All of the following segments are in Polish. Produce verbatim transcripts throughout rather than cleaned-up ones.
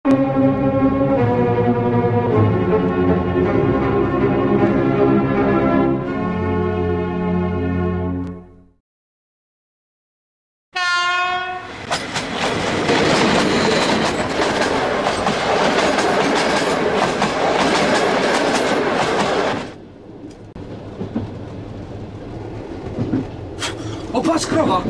O, patrz, krowa!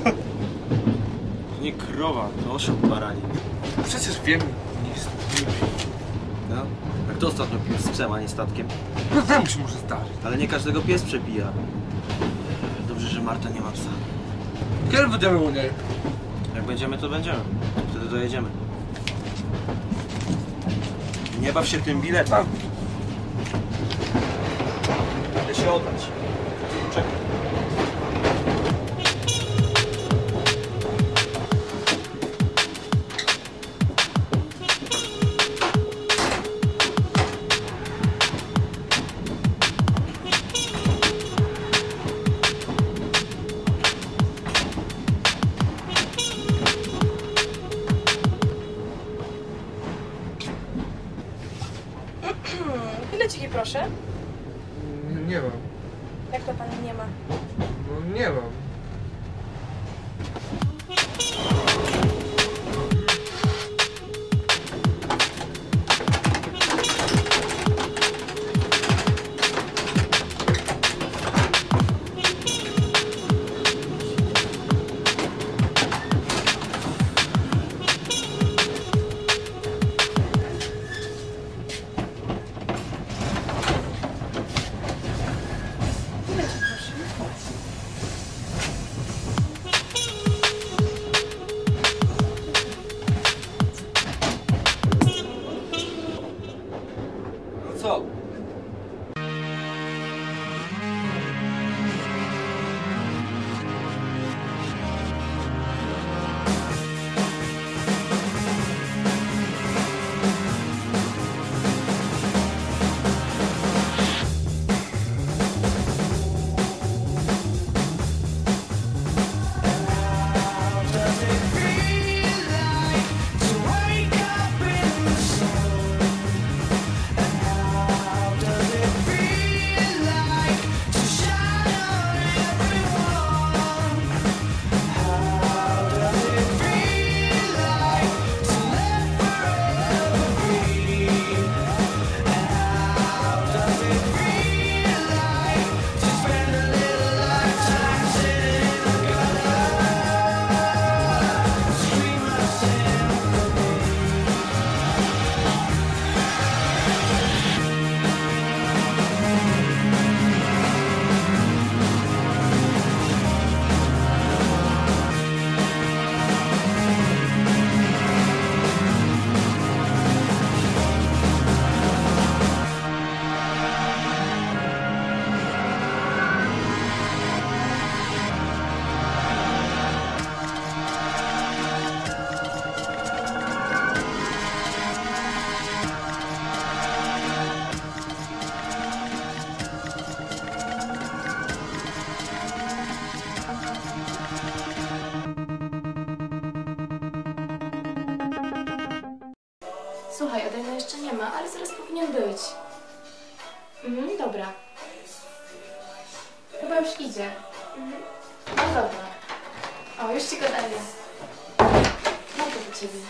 Nie krowa, to osioł baranin. Przecież wiem, nie jest głupi. No? Jak to ostatnio pił z psem, a nie statkiem? Każdemu się może zdarzyć. Ale nie każdego pies przebija. Dobrze, że Marta nie ma psa. Kiedy będziemy u niej? Jak będziemy, to będziemy. Wtedy dojedziemy. Nie baw się tym biletem. Idę się oddać. Czekaj. Bileciki proszę. Nie, nie mam. Jak to pani nie ma? No nie mam. No co? Słuchaj, ode mnie jeszcze nie ma, ale zaraz powinien być. Mhm, dobra. Chyba już idzie. Mhm. No dobra. O, już ci go daję. No to do ciebie.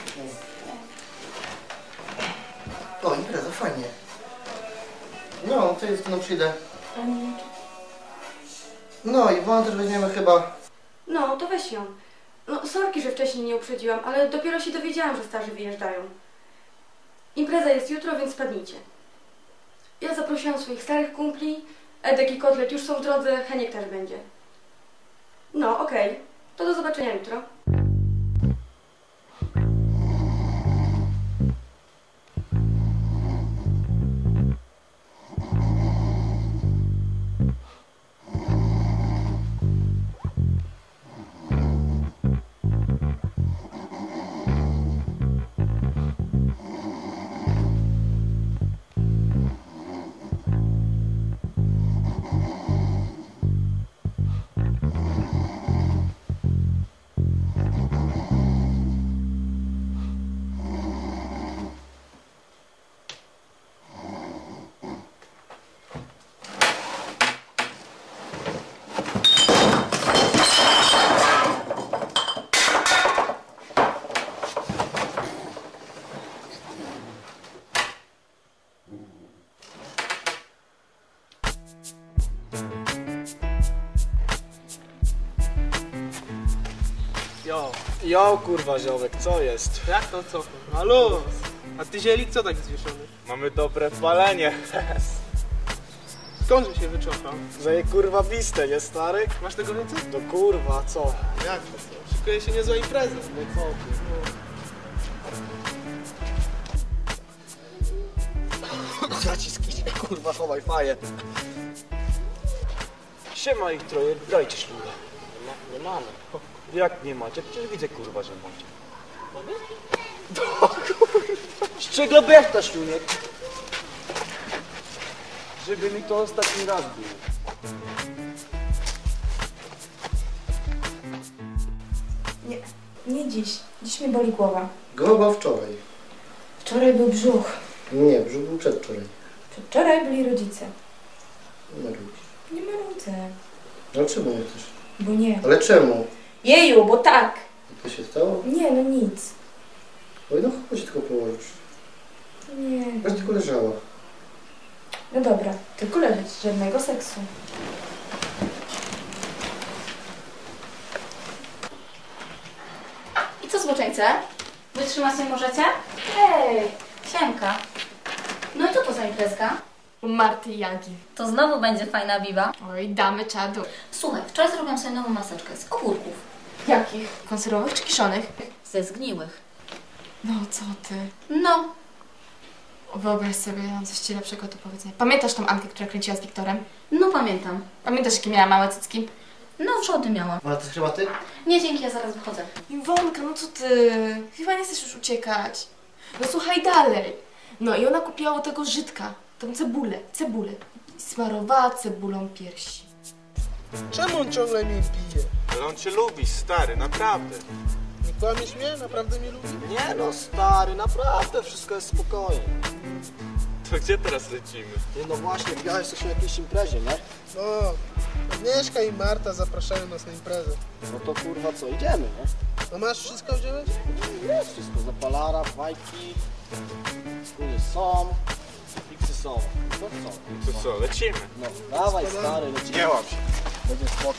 O, impreza, fajnie. No, to jest, no przyjdę. Um, No, Iwonę też weźmiemy chyba. no, to weź ją. No, sorki, że wcześniej nie uprzedziłam, ale dopiero się dowiedziałam, że starzy wyjeżdżają. Impreza jest jutro, więc spadnijcie. Ja zaprosiłam swoich starych kumpli, Edek i Kotlet już są w drodze, Heniek też będzie. No, okej. Okay. To do zobaczenia jutro. Jo. Jo, kurwa, ziomek, co jest? Jak to co? No luz. A ty zielik co tak zwieszony? Mamy dobre palenie. Skądże się wyczofał? Zajebiste, kurwa, nie stary? Masz tego więcej? No kurwa, co? Jak to co? Szykuje się niezła impreza. No co ty? Zaciski, kurwa, chowaj faję. Siema ich troje, grajcie ślubę. Nie, ma, nie mamy. Jak nie macie? Przecież widzę, kurwa, że macie. No kurwa. Szczególnie bechta, śluniek. Żeby mi to ostatni raz było. Nie, nie dziś. Dziś mnie boli głowa. Głowa wczoraj. Wczoraj był brzuch. Nie, brzuch był przedwczoraj. Wczoraj byli rodzice. Nie ma ludzi. Nie marudzę. No czemu nie chcesz? Bo nie. Ale czemu? Jeju, bo tak. To się stało? Nie, no nic. Oj, no chodź tylko położysz. Nie. Będziesz tylko leżała. No dobra, tylko leżeć, żadnego seksu. I co, zboczeńce? Wytrzymać nie możecie? Hej, siemka. No i co to za imprezka? U Marty i Jagi. To znowu będzie fajna biwa. Oj, damy czadu. Słuchaj, wczoraj zrobiłam sobie nową maseczkę z ogórków. Jakich? Konserwowych czy kiszonych? Ze zgniłych. No co ty? No, Wyobraź sobie, ja mam coś ci lepszego do powiedzenia. Pamiętasz tą Ankę, która kręciła z Wiktorem? no pamiętam. Pamiętasz, jakie miała małe cycki? No, wrzody miałam. A ty chyba ty? Nie, dzięki, ja zaraz wychodzę. Iwonka, no co ty? Chyba nie chcesz już uciekać. No słuchaj dalej. No i ona kupiła u tego Żydka tą cebulę, cebulę. I smarowała cebulą piersi. Czemu on ciągle mnie bije? Ale on cię lubi, stary, naprawdę. Nie kłamiesz mnie? Naprawdę mnie lubi? Nie no, stary, naprawdę, wszystko jest spokojnie. To gdzie teraz lecimy? Nie no właśnie, wjechałeś coś o jakiejś imprezie, nie? No, Agnieszka i Marta zapraszają nas na imprezę. No to kurwa co, idziemy, nie? No masz wszystko wziąłeś? Jest wszystko, zapalara, fajki, skóry są, fiksy są. To co? To co, lecimy? No, dawaj stary, lecimy. Nie łap się. Będzie spoko.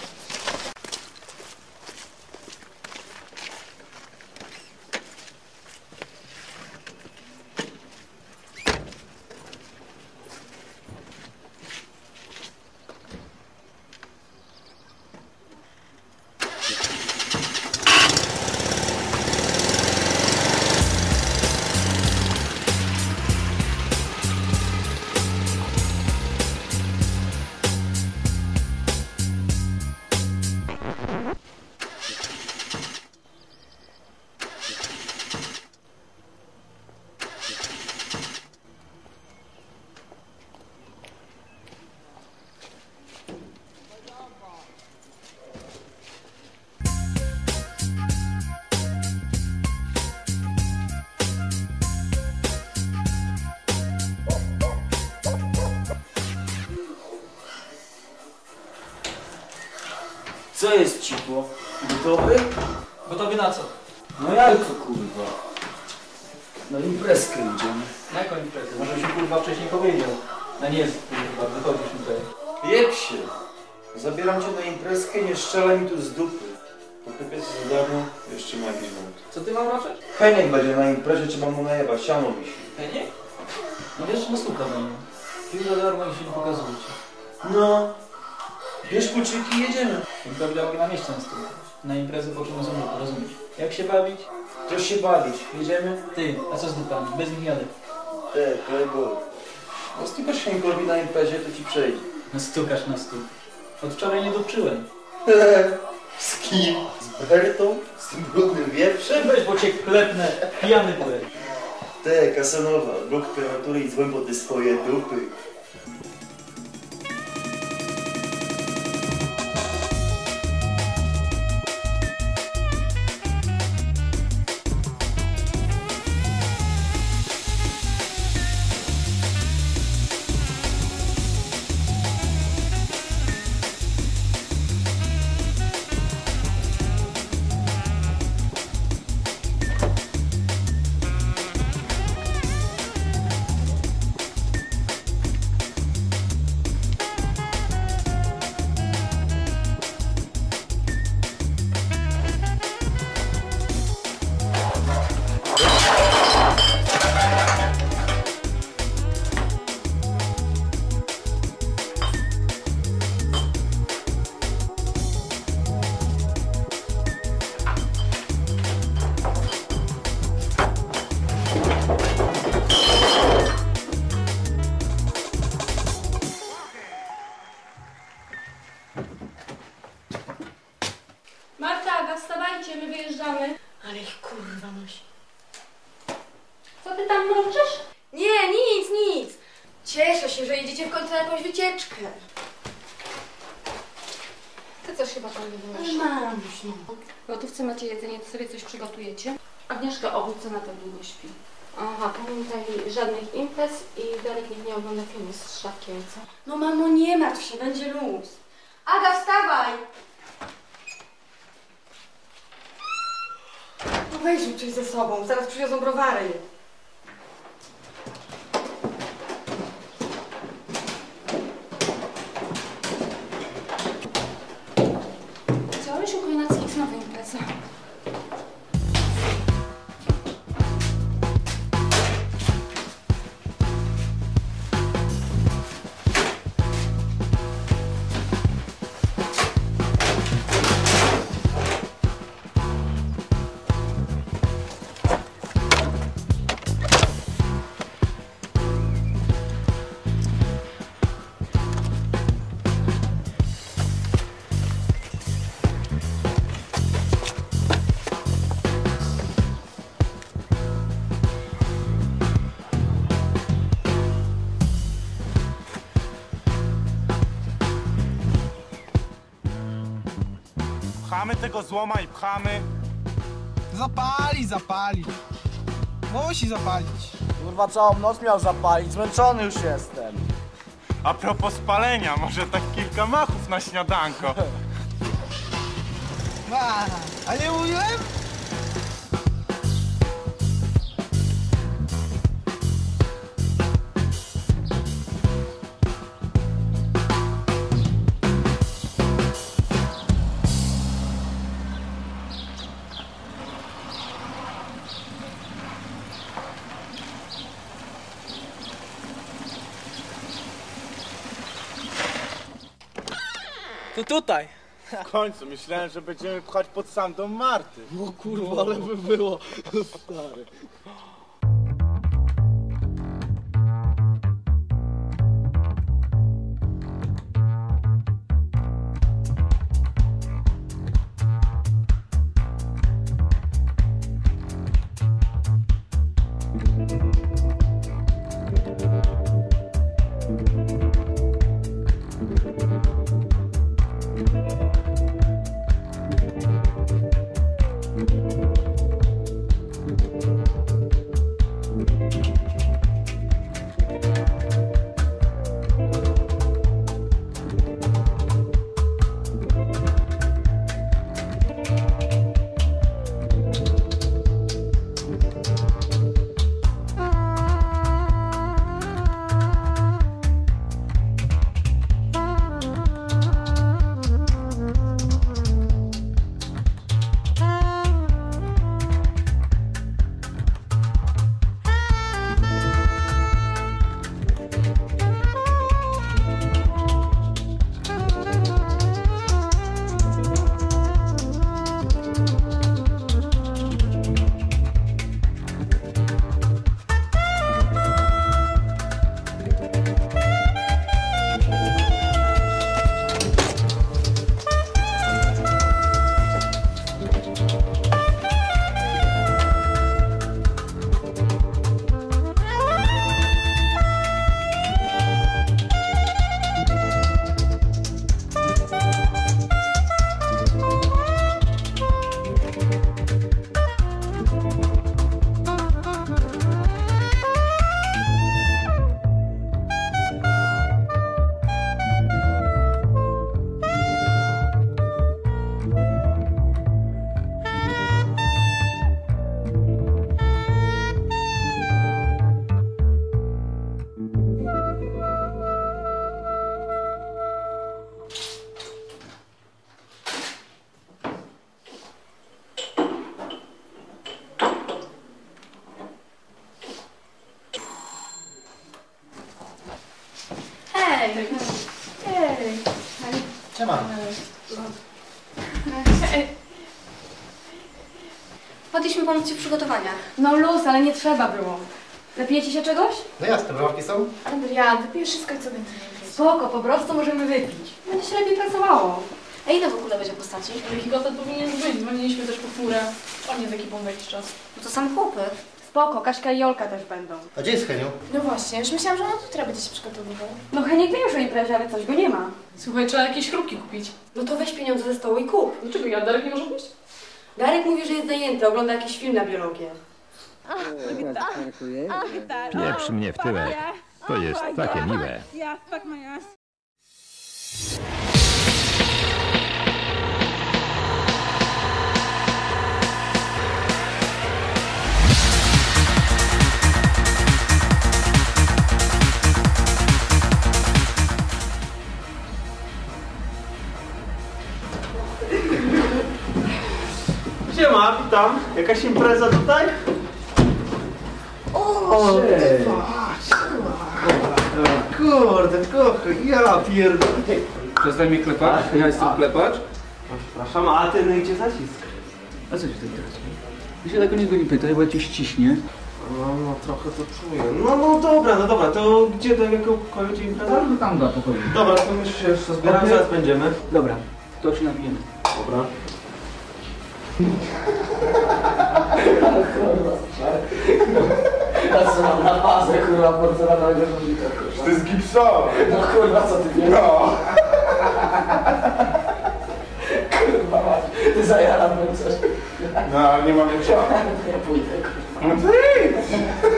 Co jest ciepło? Gotowy? Gotowy na co? No jak to kurwa? Na imprezkę idziemy. Na jaką imprezę? Może się kurwa wcześniej powiedział. No nie jest kurwa, wychodzisz tutaj. Jeb się! Zabieram cię na imprezkę, nie strzelaj mi tu z dupy. Potypiec jest za darmo, jeszcze ma jakiś wąt. Co ty mam robić? Heniek będzie na imprezie, trzeba mu najebać, siano wisi. Nie? No wiesz, no stuka będzie. Pił za darmo i się nie pokazujcie. No. Bierz kluczyki i jedziemy. Prawda mogę na mieście na stuka. Na imprezę po czym zamówić, rozumiesz? Jak się bawić? To się bawić. Jedziemy? Ty, a co z dupami? Bez nich jadę. Te, playboy. No stukasz Henkowi na imprezie, to ci przejdzie. No stukasz na stół. Od wczoraj nie dopczyłem. Z kim? Z Bertą? Z tym brudnym wieprzem? Weź, bo cię klepnę. Pijany byłem. Te, Kasanowa, blok temperatury i dzwoń po te swoje dupy. Co ty tam mruczysz? Nie, nic, nic. Cieszę się, że jedziecie w końcu na jakąś wycieczkę. Ty coś chyba tam nie wymyślisz. Mamuś, no. W gotówce macie jedzenie, to sobie coś przygotujecie. Agnieszka Owódce na to długo śpi. Aha, pamiętaj, żadnych imprez i Darek niech nie ogląda filmu z Szlachkiem, co? No mamo, nie martw się, będzie luz. Aga, wstawaj! No weź mi coś ze sobą, zaraz przywiozą browary. Co, Rysiu Chojnacki, znowu impreza. Pchamy tego złoma i pchamy. Zapali, zapali. Musi zapalić. Kurwa, całą noc miał zapalić, zmęczony już jestem. A propos spalenia, może tak kilka machów na śniadanko. A, a nie mówiłem? To tutaj. W końcu myślałem, że będziemy pchać pod sam dom Marty. No kurwa, ale by było, stary. Hej! Hej! Siema. Hej! Chodźmy pomóc Ci w przygotowaniach. No luz, ale nie trzeba było. Napijecie się czegoś? No jasne, browki są? Adrian, wypijesz wszystko, co będzie najpierw. Spoko, po prostu możemy wypić. Będzie się lepiej pracowało. A ile w ogóle będzie postaci? Jakiś gotet powinien być. Dzwoniliśmy też po furę. On jest ekipą w jakiś czas. No to same chłopy. Spoko, Kaśka i Jolka też będą. A gdzie jest Heniu? No właśnie, już myślałam, że ona jutro będzie się przygotowywał. No Heniek wie już o imprezie, ale coś go nie ma. Słuchaj, trzeba jakieś chrupki kupić. No to weź pieniądze ze stołu i kup. Dlaczego ja? Darek nie może pójść? Darek mówi, że jest zajęty, ogląda jakiś film na biologię. Pieprz mnie w tyłek. To jest takie miłe. Siema, witam. Jakaś impreza tutaj? O, ty! Kurde, kochaj, ja pierdolę. Przestań mnie klepać, ja jestem klepacz. Przepraszam, a ty no idzie zacisk. A co ci to interesuje? Ty się tak o niego nie pytaj, bo cię ściśnie. No, no trochę to czuję. No, no dobra, no dobra, to gdzie, do jakiego pokoju, gdzie impreza? No tam do pokoju. Dobra, to my się jeszcze zbieramy, zaraz będziemy. Dobra, to się napijemy. Dobra. Ja co mam na bazę, kurwa, porcelanowego żołnierza. To jest gipsowy. No kurwa, co ty wiesz? No. Kurwa, masz, ty zajaramy coś. No, ale nie mamy co. Ja pójdę, kurwa. No to idź.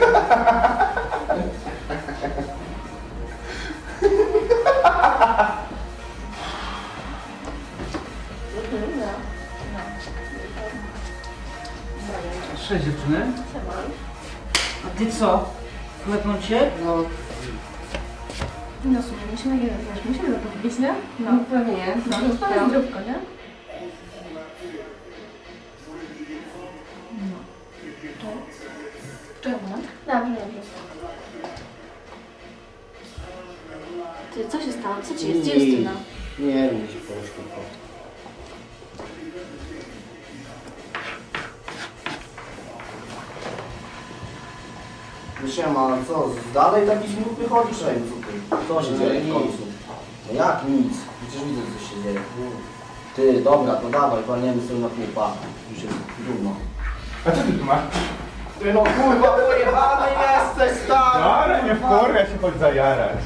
Cześć dziewczyny. A ty co? Klepną cię? No, No słuchaj, musimy, wiesz, musimy to powiedzieć, nie? No pewnie. No, to jest drobko, nie? No. Czemu? Dobrze, dobrze. Ty, co się stało? Co ci jest? Gdzie jest Justyna? nie wiem, gdzie się poszło. Siema, co, dalej taki smutny chodzisz, ej, co ty? Co się dzieje w końcu? No jak nic? Przecież widzę, co się dzieje. Ty, dobra, to dawaj, walniemy sobie na półpa. Już jest dumno. A co ty tu masz? Ty no kurwa, pojebany jesteś, stary! Dobra, nie wkurwia się, chodź zajarać.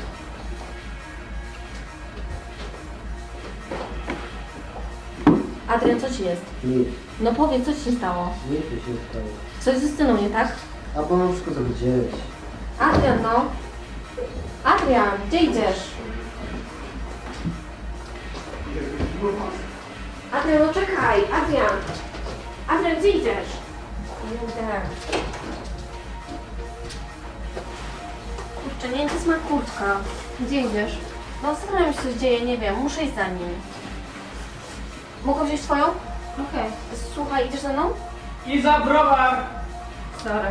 Adrian, co ci jest? Nic, No powiedz, co ci się stało? nic tu się stało. Coś ze Justyną, nie tak? A bo na wszystko to widziałeś. Adrian, no. Adrian, gdzie idziesz? Adrian, no czekaj. Adrian. Adrian, gdzie idziesz? Idę. Kurczę, nie, to jest moja kurtka. Gdzie idziesz? No zastanawiam się, co się dzieje, nie wiem. Muszę iść za nim. Mogę wziąć twoją? Okej. Słuchaj, idziesz ze mną? I za browar! Sorry.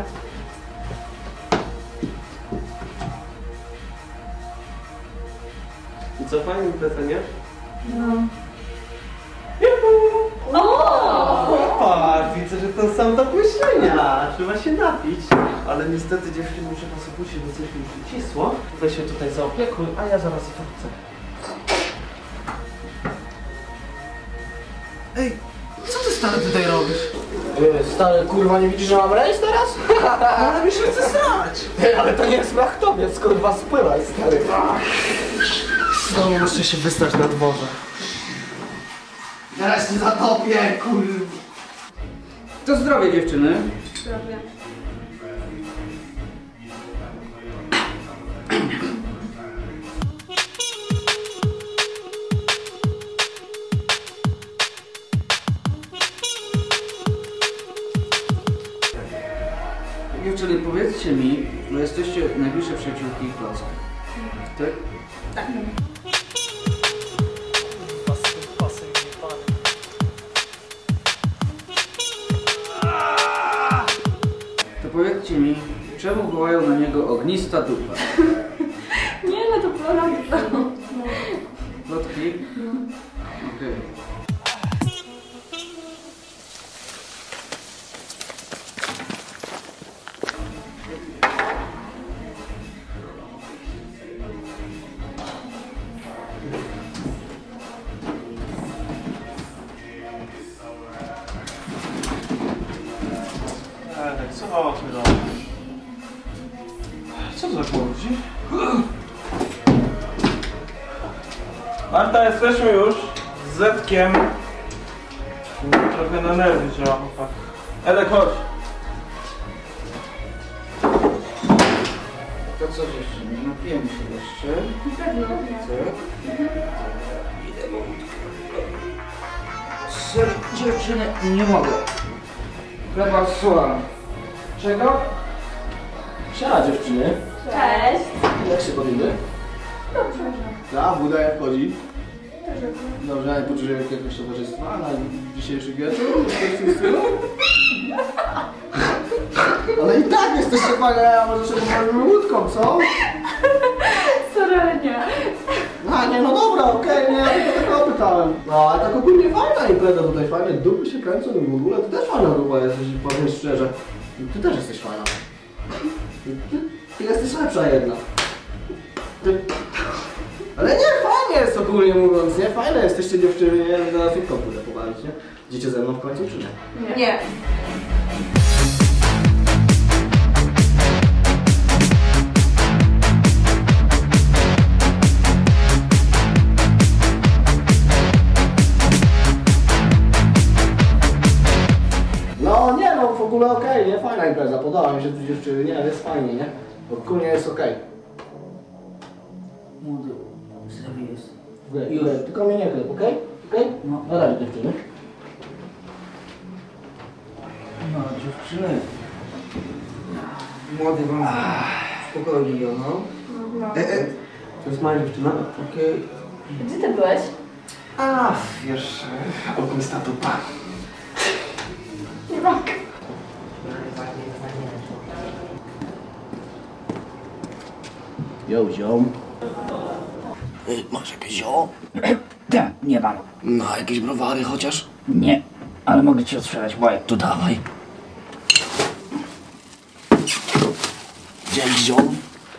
I co, fajnie impreza, nie? O! Patrz, widzę, że to sam do myślenia. Trzeba się napić. Ale niestety dziewczyny muszę was opuścić, bo coś mi przycisło. Weź się tutaj zaopiekuj, a ja zaraz wrócę. Ej, co ty stary tutaj robisz? Stary, kurwa, nie widzisz, że mam rejs teraz? Ale mi się chce srać. Ej, ale to nie jest brachtowiec, kurwa, spływaj, stary. Znowu muszę się wystać na dworze. Teraz się zatopię, kurwa. To zdrowie, dziewczyny. Zdrowie. Dziewczyny, powiedzcie mi, że jesteście najbliższe przyjaciółki Klocka. Tak? Tak. To powiedzcie mi, czemu wołają na niego ognista dupa? Nie, no to prawda. Plotki? Okej. Tak, co chodźmy do Co tak młodzi? Marta, jesteśmy już z Zetkiem. Trochę na nerwy działa, chłopak. Edek, chodź. To co dziewczyny, napijemy się jeszcze. Ser, dziewczyny, nie mogę. Chleba słowa. Czego? Siema dziewczyny. Cześć. Jak się bawimy? Dobrze. Tak, Buda jak chodzi? Dobrze, ale poczuję jakiegoś towarzystwa na dzisiejszy wieczór? Coś w tym stylu? Ale i tak jesteście fajne, a może się pobawimy łódką, co? Sorry, ale nie. A nie, no dobra, okej, okay, nie, tylko tego pytałem. No, ale tak ogólnie fajna impreza tutaj, fajne dupy się kręcą i w ogóle, ty też fajna grupa jesteś, powiem szczerze. Ty też jesteś fajna. Ty, ty jesteś lepsza jedna. Ty... Ale nie, fajnie jest ogólnie mówiąc, nie? Fajne jesteście dziewczyny, nie? Na słówko pójdę pobawić, nie? Idziecie ze mną w końcu, czy nie? Nie. Nie. No nie no, w ogóle okej, okay, nie? Fajna impreza, podoba mi się tu dziewczyny, nie? Jest fajnie, nie? Ogólnie jest okej. Okay. Młody, zdrowy jest. Jurek, tylko mnie nie klep, okej? Okay? Okej? Okay? No. Na razie dziewczyny. No dziewczyny. Młody wam spokojnie, ją, no. No. E, e. To jest moja dziewczyna? Okej. Okay. Gdzie ty byłeś? A, wiesz, ognista dupa. Rok. Yo, ziom. Y, masz jakieś zio? Tak, nie mam. No, jakieś browary chociaż? Nie, ale mogę ci otwierać łajek. To dawaj. Dzień ziom.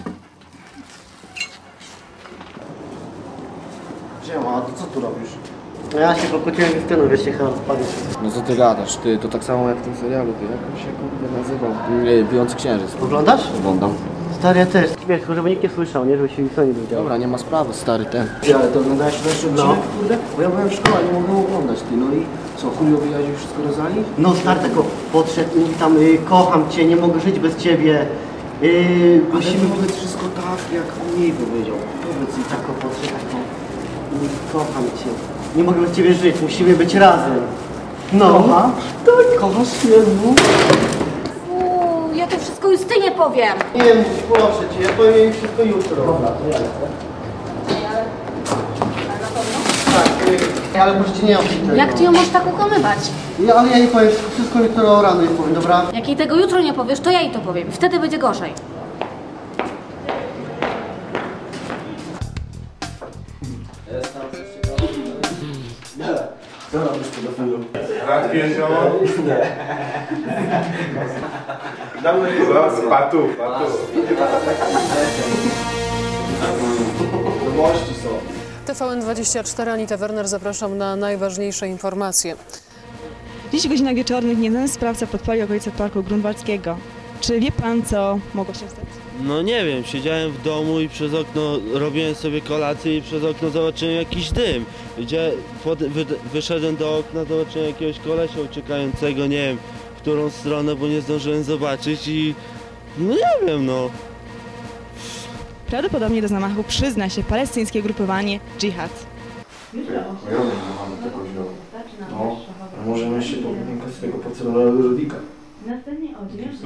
Ziema, a ty co tu robisz? No ja się pokłóciłem z tyną, wiesz, się chyba rozpadnie. No co ty gadasz? Ty, to tak samo jak w tym serialu, ty, jak on się kurde nazywał? Nie, Wyjący Księżyc. Oglądasz? Oglądam. Stary, ja też. Śmiech, tylko żeby nikt nie słyszał, nie? Żeby się nikt nie dowiedział. Dobra, nie ma sprawy, stary ten. Ty, ale to oglądałeś wreszcie odcinek, No. kurde? Bo ja byłem w szkole, nie mogłem oglądać, ty, no i co, chujowi Jadziu wszystko rozali? No stary tylko podszedł i mówi tam, y, kocham cię, nie mogę żyć bez ciebie. Yy, Ale musimy... powiedz wszystko tak, jak on jej powiedział. Powiedz i tak podszedł, tak o. Mówi, kocham cię. Nie mogę bez ciebie żyć, musimy być razem. No. Kochasz? Tak. Kochasz mnie, no. Uuu, ja to wszystko Justynie powiem. Nie mów, proszę cię, ja powiem jej wszystko jutro. Dobra, to ja lecę. Tak, yy, ale proszę cię, nie mów tego. Jak ty ją możesz tak ukłamywać? Ja, ale ja jej powiem wszystko jutro rano jej powiem, dobra? Jak jej tego jutro nie powiesz, to ja jej to powiem. Wtedy będzie gorzej. Jest tam coś ciekawego. Co robisz pedofilu? Brat wiedział? Nie. Dawno nie było. Patu, patu. Nowości są. T V N dwadzieścia cztery, Anita Werner, zapraszam na najważniejsze informacje. Dziś w godzinach wieczornych niejeden sprawca podpalił okolice Parku Grunwaldzkiego. Czy wie pan, co mogło się stać? No nie wiem, siedziałem w domu i przez okno robiłem sobie kolację i przez okno zobaczyłem jakiś dym. Gdzie pod, wy, wyszedłem do okna, zobaczyłem jakiegoś kolesia uciekającego, nie wiem w którą stronę, bo nie zdążyłem zobaczyć i no nie wiem no. Prawdopodobnie do zamachu przyzna się palestyńskie grupowanie Dżihad. No, możemy się południać z tego porcelananego żółwika. Następnie odbierz.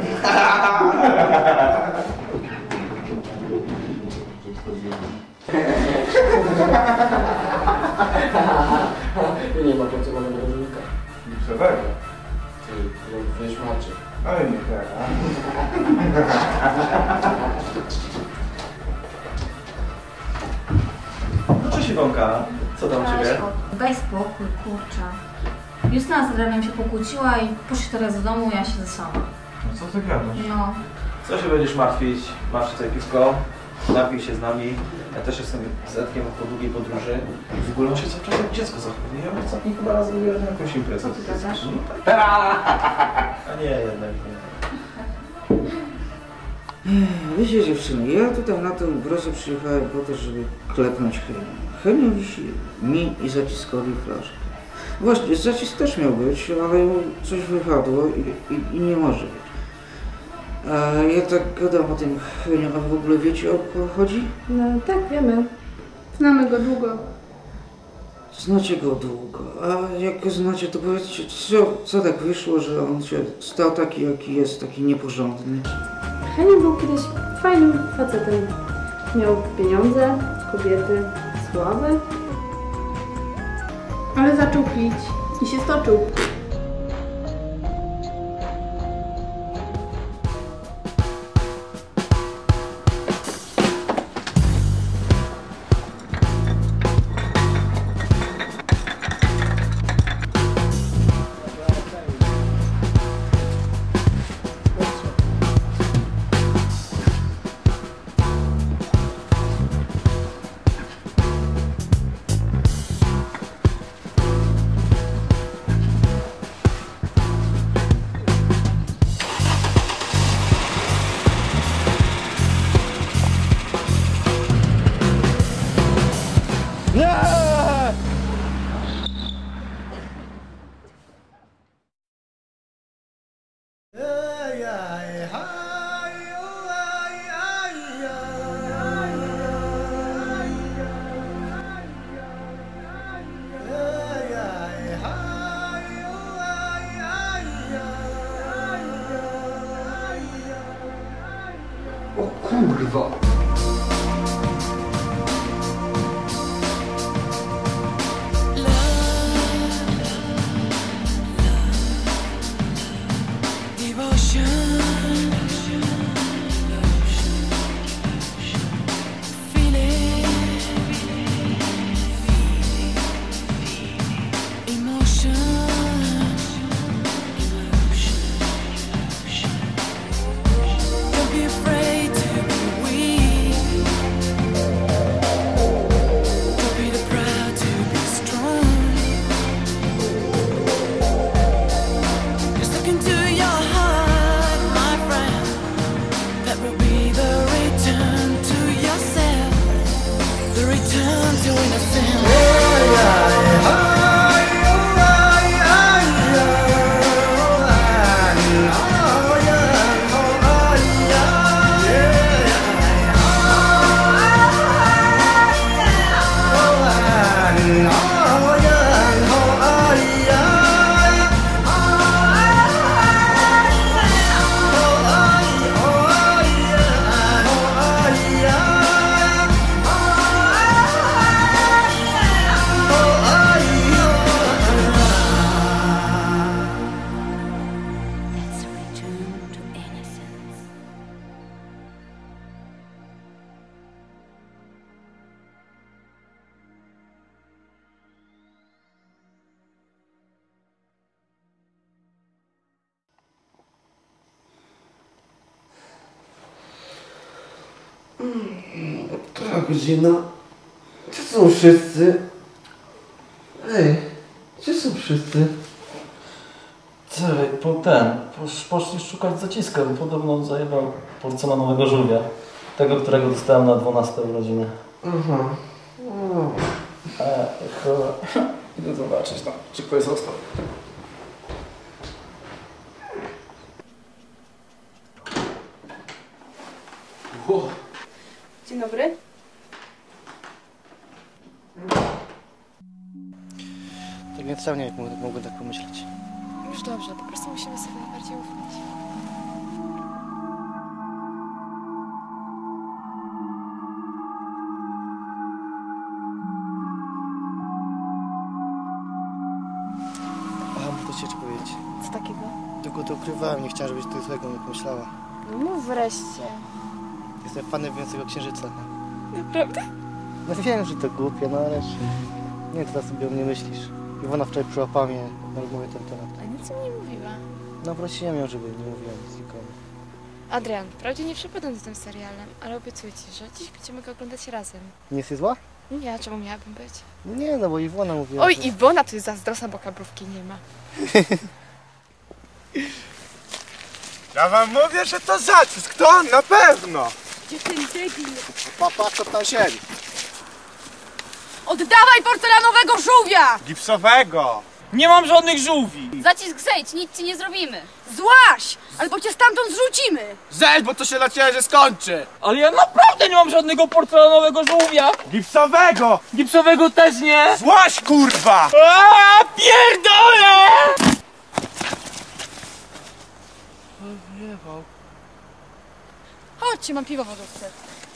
Nie ma porcelananego żółwika. Gipsowego. Ty, wiesz macie. Oj, nie tak. No cześć Iwonka, co tam u ciebie? Daj spokój, kurczę. Justyna z Adrianem się pokłóciła i poszli teraz do domu, ja siedzę sama. No co ty gadasz? No. Co się będziesz martwić? Masz tutaj piwko, napij się z nami. Ja też jestem z Edkiem po długiej podróży. W ogóle on się cały czas jak dziecko zachowuje. Ja ostatni chyba raz wybiorę na jakąś imprezę. Co ty gadasz? A nie, jednak nie. Wiecie dziewczyny, ja tutaj na tę grozę przyjechałem po to, żeby klepnąć Henię. Henio wisi mi i zaciskowi flaszkę. Właśnie, zacisk też miał być, ale mu coś wypadło i, i, i nie może być. A ja tak gadam o tym Henio, a w ogóle wiecie, o kogo chodzi? No tak, wiemy. Znamy go długo. Znacie go długo, a jak go znacie, to powiedzcie, co, co tak wyszło, że on się stał taki, jaki jest, taki nieporządny. Henio był kiedyś fajnym facetem. Miał pieniądze, kobiety, sławę. Ale zaczął pić i się stoczył. O kurwa! Która godzina? Gdzie są wszyscy? Ej, gdzie są wszyscy? Co, po ten, posz, poszli szukać zaciska, bo podobno zajebał porcelanowego żółwia. Tego, którego dostałem na dwunaste urodziny. Aha. O. E, chyba... Idę zobaczyć tam, czy ktoś został. Wow. Dzień dobry. Tak więc sam nie wiem, jak mogłem tak pomyśleć. Już dobrze, po prostu musimy sobie bardziej ufać. A, muszę ci jeszcze powiedzieć. Co takiego? Tylko to ukrywałem, nie chciałem, żebyś ty złego nie pomyślała. No mów wreszcie. Jestem fanem Więcego Księżyca. Naprawdę? No wiem, że to głupie, no ale... Nie wiem, co sobie o mnie myślisz. Iwona wczoraj przyłapała mnie na rozmowie ten temat. A nic mi nie mówiła. No prosiłem ją, żeby nie mówiła nic nikomu. Adrian, wprawdzie nie przepadam za tym serialem, ale obiecuję ci, że dziś będziemy go oglądać razem. Nie jesteś zła? Nie, a czemu miałabym być? Nie, no bo Iwona mówiła, Oj, że... Iwona to jest zazdrosna, bo kabrówki nie ma. Ja wam mówię, że to zacisk, to on na pewno. Gdzie ten debil? Papa, co tam siedzi? Oddawaj porcelanowego żółwia! Gipsowego. Nie mam żadnych żółwi. Zacisk zejdź, nic ci nie zrobimy. Złaś! Albo cię stamtąd zrzucimy. Zejdź, bo to się dla ciebie że skończy. Ale ja naprawdę nie mam żadnego porcelanowego żółwia. Gipsowego. Gipsowego też nie. Złaś, kurwa. Aaa, pierdolę! Chodźcie, mam piwo w lodówce.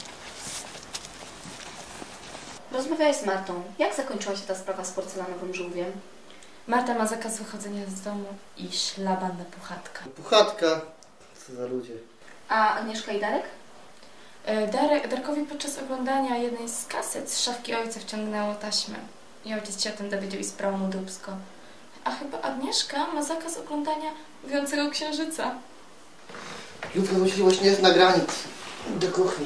Rozmawiałeś z Martą. Jak zakończyła się ta sprawa z porcelanowym żółwiem? Marta ma zakaz wychodzenia z domu i szlabanna puchatka. Puchatka? Co za ludzie. A Agnieszka i Darek? Darek, Darkowi podczas oglądania jednej z kaset z szafki ojca wciągnęło taśmę. I ojciec się o tym dowiedział i sprał mu dupsko. A chyba Agnieszka ma zakaz oglądania Mówiącego Księżyca. Jutro musi właśnie nagranie do kuchni.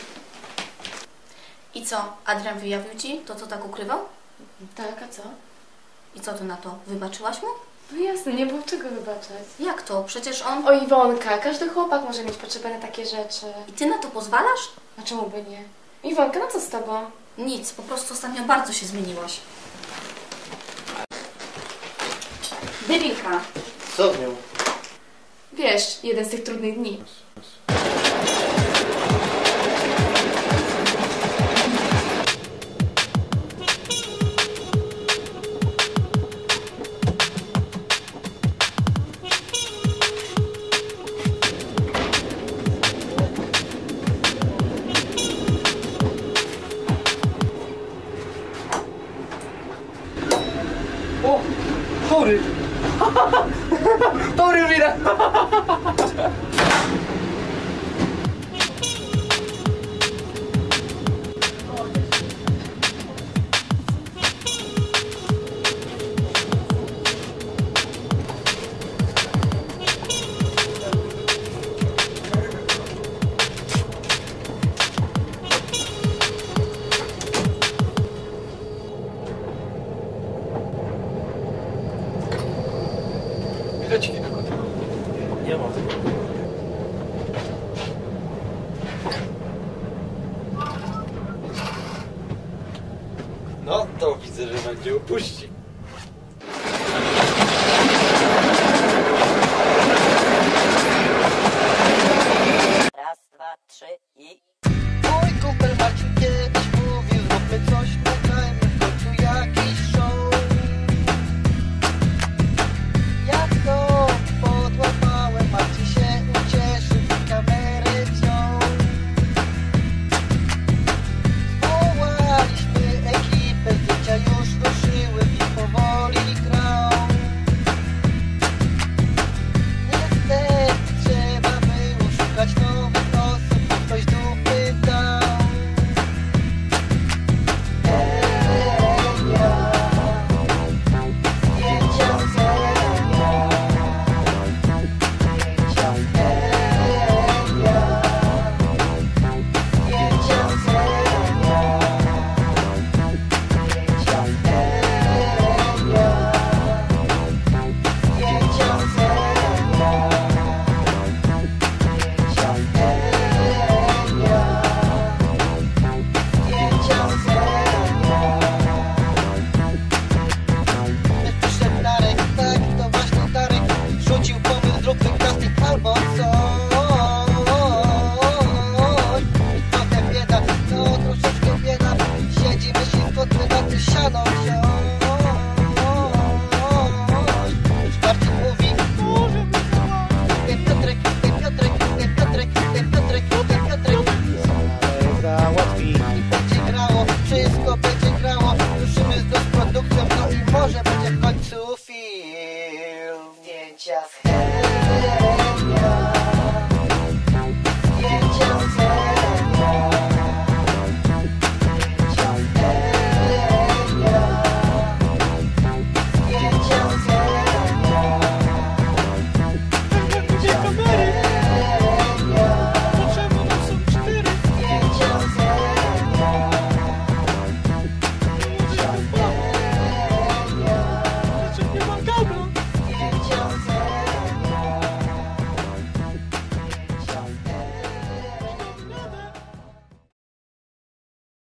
I co? Adrian wyjawił ci to, co tak ukrywał? Tak, a co? I co ty na to? Wybaczyłaś mu? No jasne, nie było czego wybaczać. Jak to? Przecież on... O Iwonka, każdy chłopak może mieć potrzebę na takie rzeczy. I ty na to pozwalasz? A czemu by nie? Iwonka, no co z tobą? Nic, po prostu ostatnio bardzo się zmieniłaś. Dywinka. Co z nią? Wiesz, jeden z tych trudnych dni. O! Tory! Tory, mira! Nie ma. No to widzę, że będzie upuścik.